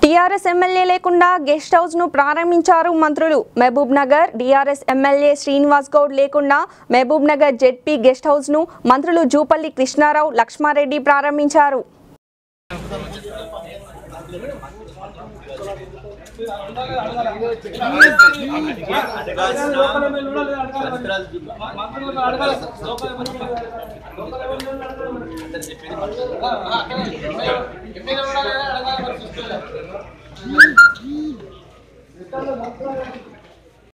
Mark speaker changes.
Speaker 1: TRS MLA లేకుండా guest house ను ప్రారంభించారు మంత్రులు. మహబూబ్ నగర్ టీఆర్ఎస్ ఎమ్మెల్యే శ్రీనివాస్ గౌడ్ లేకుండా Mahbub Nagar ZP guest house ను మంత్రులు జూపల్లి కృష్ణారావు, లక్ష్మారెడ్డి ప్రారంభించారు.